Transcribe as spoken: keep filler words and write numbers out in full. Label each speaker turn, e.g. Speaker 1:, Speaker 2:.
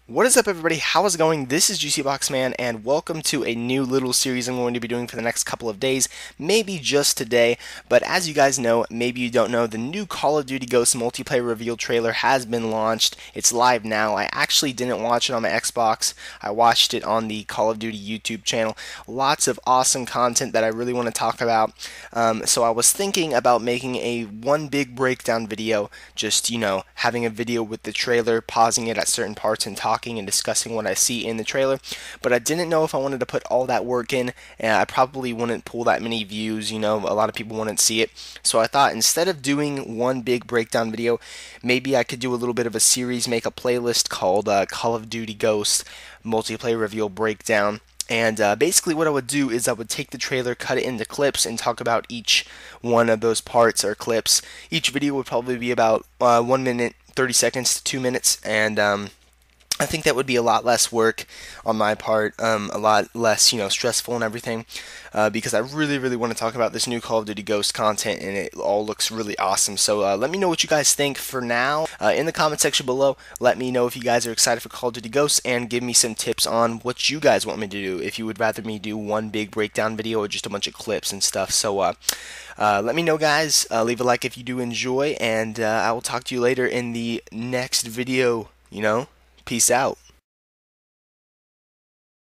Speaker 1: What is up, everybody? How is it going? This is Juicy Box Man, and welcome to a new little series I'm going to be doing for the next couple of days, maybe just today. But as you guys know, maybe you don't know, the new Call of Duty Ghosts multiplayer reveal trailer has been launched. It's live now. I actually didn't watch it on my Xbox. I watched it on the Call of Duty YouTube channel. Lots of awesome content that I really want to talk about. Um, so I was thinking about making a one big breakdown video, just, you know, having a video with the trailer, pausing it at certain parts and talking and discussing what I see in the trailer, but I didn't know if I wanted to put all that work in, and I probably wouldn't pull that many views. You know, a lot of people wouldn't see it. So I thought instead of doing one big breakdown video, maybe I could do a little bit of a series, make a playlist called uh, Call of Duty Ghost Multiplayer Reveal Breakdown. And uh, basically what I would do is I would take the trailer, cut it into clips, and talk about each one of those parts or clips. Each video would probably be about uh, one minute, thirty seconds to two minutes, and um, I think that would be a lot less work on my part, um, a lot less, you know, stressful and everything, uh, because I really, really want to talk about this new Call of Duty Ghost content, and it all looks really awesome. So uh, let me know what you guys think for now uh, in the comment section below. Let me know if you guys are excited for Call of Duty Ghosts, and give me some tips on what you guys want me to do. If you would rather me do one big breakdown video or just a bunch of clips and stuff. So uh, uh, let me know, guys. Uh, leave a like if you do enjoy, and uh, I will talk to you later in the next video. You know. Peace out.